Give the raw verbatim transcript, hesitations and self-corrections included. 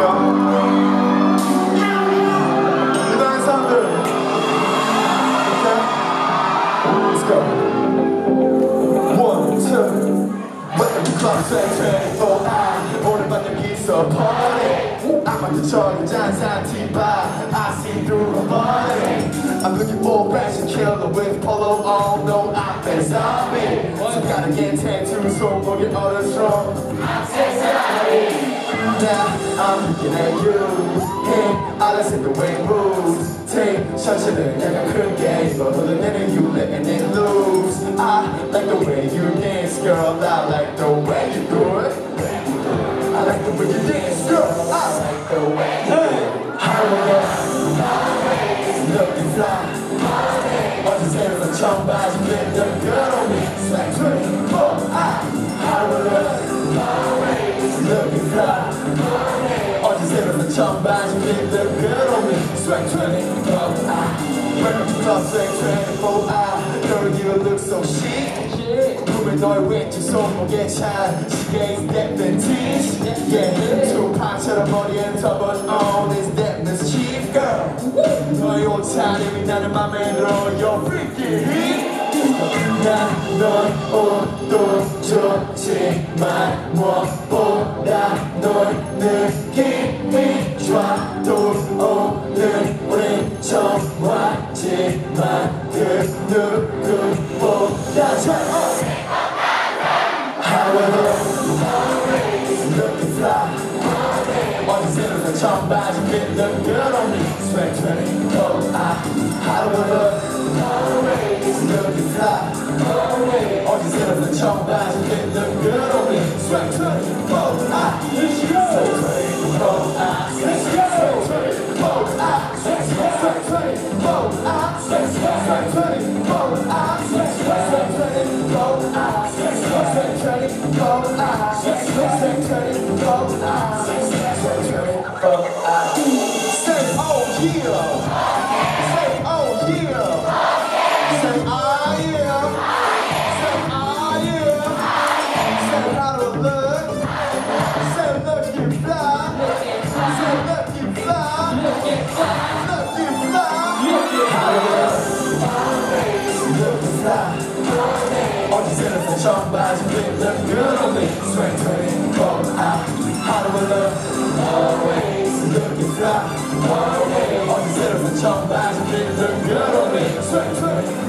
이동의 사람들. Okay? Let's go. One, two. Welcome to Club twenty-four hour. 오늘 밤 여기서 party. 아마도 저기 잔산 티바. I see through the body. I'm looking for a fashion killer with polo on. No, I'm a zombie. So gotta get tattoos so we'll get all the strong. I'm sorry. Now I'm looking at you. Hey, I listen the way it moves. Take 셔츠는 약간 크게 입어 흘러내는 you letting it loose. I like the way you dance, girl. I like the way you do it. I like the way you dance, girl. I like the way you do it. Harmony, looking fly. 어디서부터 처음 봐준 the girl on me. Swag twenty-four, I harmony, looking fly. 어디서부터 처음 봐준 the girl on me. Swag twenty-four, I welcome to Club twenty-four, I girl you look so chic. 꿈을 너의 왼쪽 손목에 찬 시계의 step tease. Yeah, 투팍처럼 머리엔 turban on. Is that mischief girl? 너의 옷차림이 나는 맘에 들어. You're freaky heat. 난 옷도 좋지만 무엇보다 널 느낌이 좋아. 또 오늘 우린 처음 왔지만 그 누구보다 잘 However, looking fly. 어디서부터 처음 봐준 the girl on me. Swag twenty-four, I however, looking fly. 어디서부터 처음 봐준 the girl on me. Swag twenty-four, I swag twenty-four, I swag twenty-four, I swag twenty-four, I swag twenty-four, I swag twenty-four, I swag twenty-four, I say oh yeah, say oh yeah, say ah yeah, say ah yeah, say how to look, say looking fly, say looking fly, looking fly, looking fly. 어디서부터 처음 봐준 the girl on me. Swag twenty-four, I how do I look? Always looking fly. Always. 어디서부터 처음 봐준 the girl on me. Swag twenty-four.